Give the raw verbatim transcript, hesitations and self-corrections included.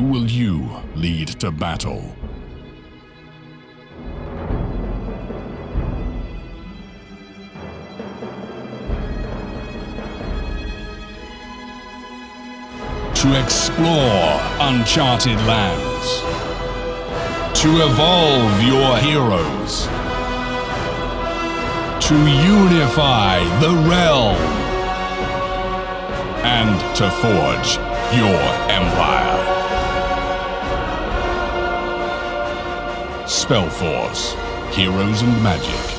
Who will you lead to battle? To explore uncharted lands. To evolve your heroes. To unify the realm. And to forge your empire. SpellForce, Heroes and Magic.